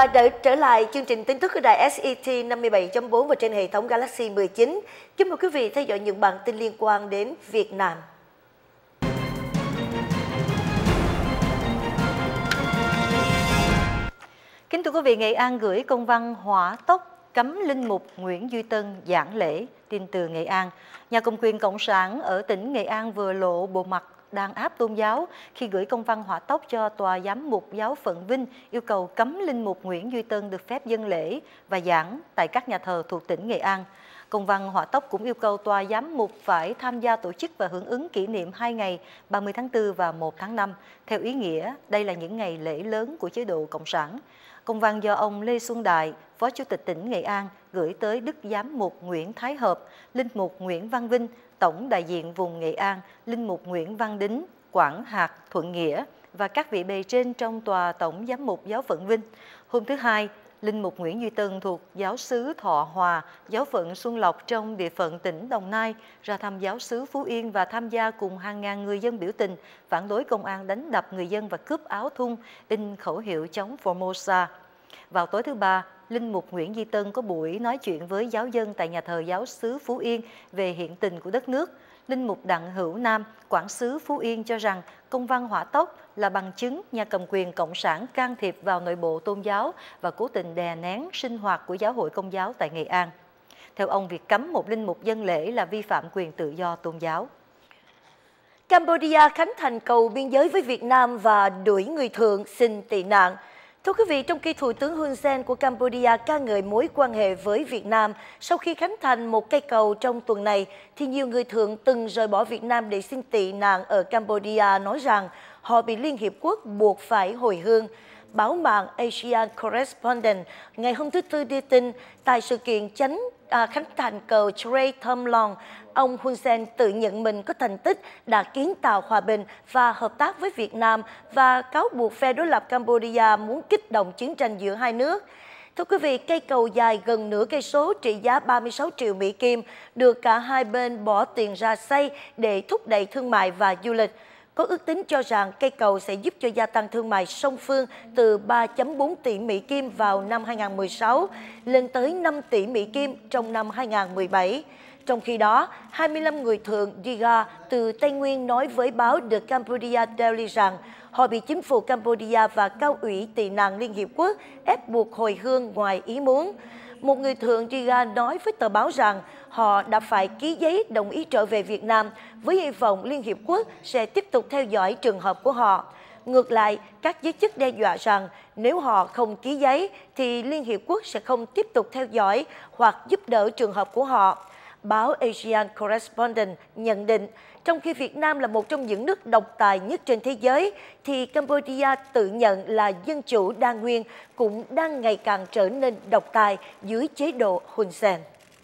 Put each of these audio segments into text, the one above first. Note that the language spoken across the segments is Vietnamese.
Và đợi trở lại chương trình tin tức của đài SET 57.4 và trên hệ thống Galaxy 19. Kính mời quý vị theo dõi những bản tin liên quan đến Việt Nam. Kính thưa quý vị, Nghệ An gửi công văn hỏa tốc cấm linh mục Nguyễn Duy Tân giảng lễ. Tin từ Nghệ An, nhà cầm quyền Cộng sản ở tỉnh Nghệ An vừa lộ bộ mặt đàn áp tôn giáo khi gửi công văn hỏa tốc cho Tòa Giám mục Giáo phận Vinh yêu cầu cấm linh mục Nguyễn Duy Tân được phép dâng lễ và giảng tại các nhà thờ thuộc tỉnh Nghệ An. Công văn hỏa tốc cũng yêu cầu Tòa Giám mục phải tham gia tổ chức và hưởng ứng kỷ niệm 2 ngày 30 tháng 4 và 1 tháng 5. Theo ý nghĩa, đây là những ngày lễ lớn của chế độ Cộng sản. Công văn do ông Lê Xuân Đại, Phó Chủ tịch tỉnh Nghệ An gửi tới Đức Giám mục Nguyễn Thái Hợp, Linh mục Nguyễn Văn Vinh, Tổng đại diện vùng Nghệ An, Linh mục Nguyễn Văn Đính, Quảng Hạt, Thuận Nghĩa và các vị bề trên trong Tòa Tổng Giám mục Giáo phận Vinh. Hôm thứ Hai, Linh mục Nguyễn Duy Tân thuộc Giáo xứ Thọ Hòa, Giáo phận Xuân Lộc trong địa phận tỉnh Đồng Nai ra thăm Giáo xứ Phú Yên và tham gia cùng hàng ngàn người dân biểu tình phản đối công an đánh đập người dân và cướp áo thun, in khẩu hiệu chống Formosa. Vào tối thứ Ba, Linh mục Nguyễn Duy Tân có buổi nói chuyện với giáo dân tại nhà thờ Giáo xứ Phú Yên về hiện tình của đất nước. Linh mục Đặng Hữu Nam, quản xứ Phú Yên cho rằng công văn hỏa tốc là bằng chứng nhà cầm quyền Cộng sản can thiệp vào nội bộ tôn giáo và cố tình đè nén sinh hoạt của giáo hội Công giáo tại Nghệ An. Theo ông, việc cấm một linh mục dâng lễ là vi phạm quyền tự do tôn giáo. Cambodia khánh thành cầu biên giới với Việt Nam và đuổi người thường xin tị nạn. Thưa quý vị, trong khi Thủ tướng Hun Sen của Cambodia ca ngợi mối quan hệ với Việt Nam, sau khi khánh thành một cây cầu trong tuần này, thì nhiều người thường từng rời bỏ Việt Nam để xin tị nạn ở Cambodia nói rằng họ bị Liên Hiệp Quốc buộc phải hồi hương. Báo mạng Asian Correspondent ngày hôm thứ Tư đưa tin tại sự kiện khánh thành cầu Chray Thom Long, ông Hun Sen tự nhận mình có thành tích đã kiến tạo hòa bình và hợp tác với Việt Nam và cáo buộc phe đối lập Cambodia muốn kích động chiến tranh giữa hai nước. Thưa quý vị, cây cầu dài gần nửa cây số trị giá 36 triệu Mỹ Kim được cả hai bên bỏ tiền ra xây để thúc đẩy thương mại và du lịch. Có ước tính cho rằng cây cầu sẽ giúp cho gia tăng thương mại song phương từ 3,4 tỷ Mỹ Kim vào năm 2016 lên tới 5 tỷ Mỹ Kim trong năm 2017. Trong khi đó, 25 người thường Diga từ Tây Nguyên nói với báo The Cambodia Daily rằng họ bị chính phủ Cambodia và cao ủy tị nạn Liên Hiệp Quốc ép buộc hồi hương ngoài ý muốn. Một người thường Diga nói với tờ báo rằng họ đã phải ký giấy đồng ý trở về Việt Nam với hy vọng Liên Hiệp Quốc sẽ tiếp tục theo dõi trường hợp của họ. Ngược lại, các giới chức đe dọa rằng nếu họ không ký giấy thì Liên Hiệp Quốc sẽ không tiếp tục theo dõi hoặc giúp đỡ trường hợp của họ. Báo Asian Correspondent nhận định, trong khi Việt Nam là một trong những nước độc tài nhất trên thế giới, thì Cambodia tự nhận là dân chủ đa nguyên cũng đang ngày càng trở nên độc tài dưới chế độ Hun Sen.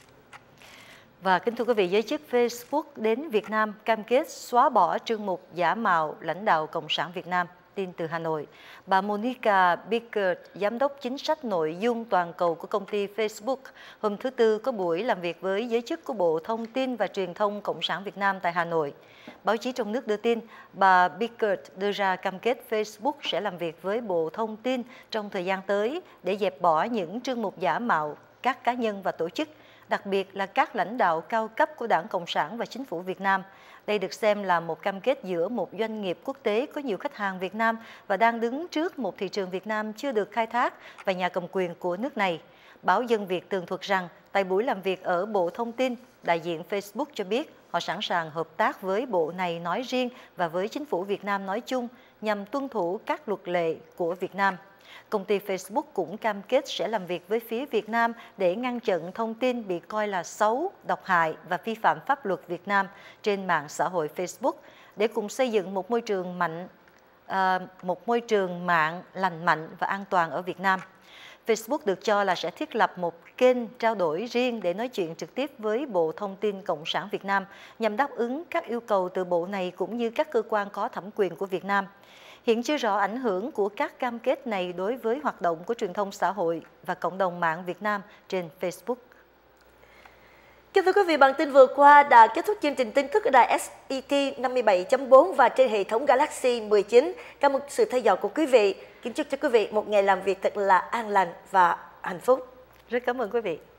Và kính thưa quý vị, giới chức Facebook đến Việt Nam cam kết xóa bỏ chương mục giả mạo lãnh đạo Cộng sản Việt Nam. Tin từ Hà Nội, bà Monica Bickert, giám đốc chính sách nội dung toàn cầu của công ty Facebook, hôm thứ Tư có buổi làm việc với giới chức của Bộ Thông tin và Truyền thông Cộng sản Việt Nam tại Hà Nội. Báo chí trong nước đưa tin, bà Bickert đưa ra cam kết Facebook sẽ làm việc với Bộ Thông tin trong thời gian tới để dẹp bỏ những chương mục giả mạo các cá nhân và tổ chức, đặc biệt là các lãnh đạo cao cấp của Đảng Cộng sản và Chính phủ Việt Nam. Đây được xem là một cam kết giữa một doanh nghiệp quốc tế có nhiều khách hàng Việt Nam và đang đứng trước một thị trường Việt Nam chưa được khai thác và nhà cầm quyền của nước này. Báo Dân Việt tường thuật rằng, tại buổi làm việc ở Bộ Thông tin, đại diện Facebook cho biết họ sẵn sàng hợp tác với bộ này nói riêng và với Chính phủ Việt Nam nói chung nhằm tuân thủ các luật lệ của Việt Nam. Công ty Facebook cũng cam kết sẽ làm việc với phía Việt Nam để ngăn chặn thông tin bị coi là xấu, độc hại và vi phạm pháp luật Việt Nam trên mạng xã hội Facebook để cùng xây dựng một môi trường mạng lành mạnh và an toàn ở Việt Nam. Facebook được cho là sẽ thiết lập một kênh trao đổi riêng để nói chuyện trực tiếp với Bộ Thông tin Cộng sản Việt Nam nhằm đáp ứng các yêu cầu từ bộ này cũng như các cơ quan có thẩm quyền của Việt Nam. Hiện chưa rõ ảnh hưởng của các cam kết này đối với hoạt động của truyền thông xã hội và cộng đồng mạng Việt Nam trên Facebook. Kính thưa quý vị, bản tin vừa qua đã kết thúc chương trình tin tức ở đài SET 57.4 và trên hệ thống Galaxy 19. Cảm ơn sự theo dõi của quý vị. Kính chúc cho quý vị một ngày làm việc thật là an lành và hạnh phúc. Rất cảm ơn quý vị.